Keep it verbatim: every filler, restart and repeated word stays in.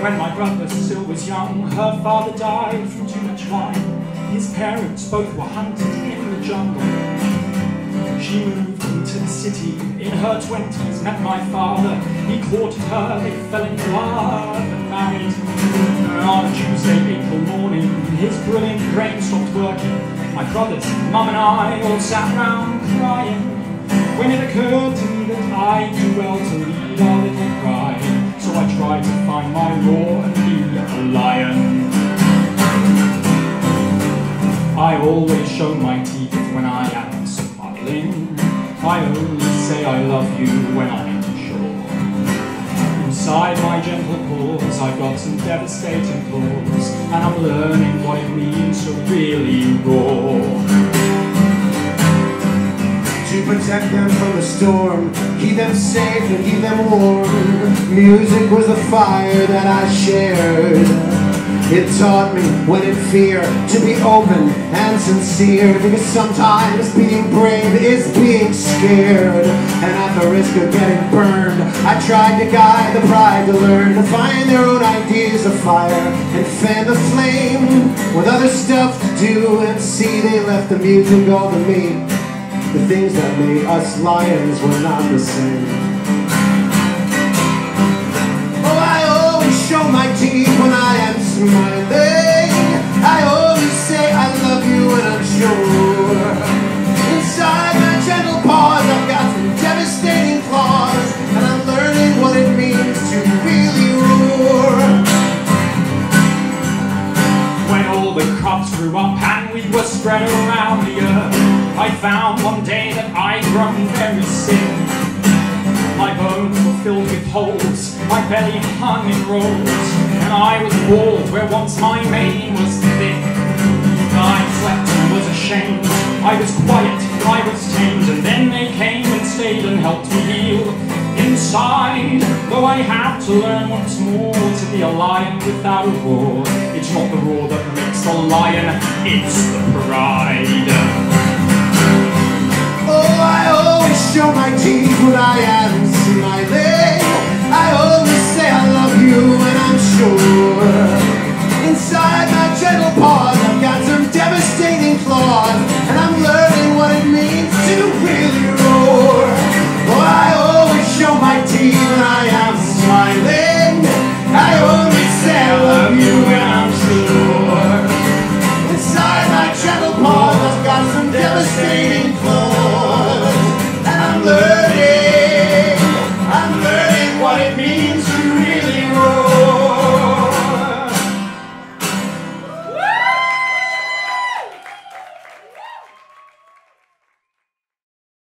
When my brother still was young, her father died from too much wine. His parents both were hunted in the jungle. She moved into the city in her twenties, met my father. He courted her, they fell in love and married. On a Tuesday, April morning, his brilliant brain stopped working. My brothers, mum and I all sat round crying, when it occurred to me that I do well to lead our little pride. So I tried to find my roar and be a lion. I always show my teeth when I am smiling. I only say I love you when I'm sure. Inside my gentle paws I've got some devastating claws, and I'm learning what it means to really roar. To protect them from the storm, keep them safe and keep them warm. Music was the fire that I shared. It taught me when in fear to be open and sincere, because sometimes being brave is being scared. And at the risk of getting burned, I tried to guide the pride to learn to find their own ideas of fire and fan the flame with other stuff to do. And see, they left the music all to me. The things that made us lions were not the same. Oh, I always show my teeth when I am smiling. I always say I love you when I'm sure. Inside my gentle paws I've got some devastating claws, and I'm learning what it means to really roar. When all the crops grew up and we were spread around the earth, I found one day that I'd grown very sick. My bones were filled with holes, my belly hung in rolls, and I was bald where once my mane was thick. I slept and was ashamed, I was quiet, I was tamed, and then they came and stayed and helped me heal inside. Though I had to learn once more to be a lion without a roar. It's not the roar that makes the lion, it's the pride. Oh, I always show my teeth when I am smiling. I always say I love you when I'm sure. Inside my gentle paws I've got some devastating claws, and I'm learning what it means to really roar. Oh, I always show my teeth when I am smiling. I always say I love you when I'm sure. Inside my gentle paws I've got some devastating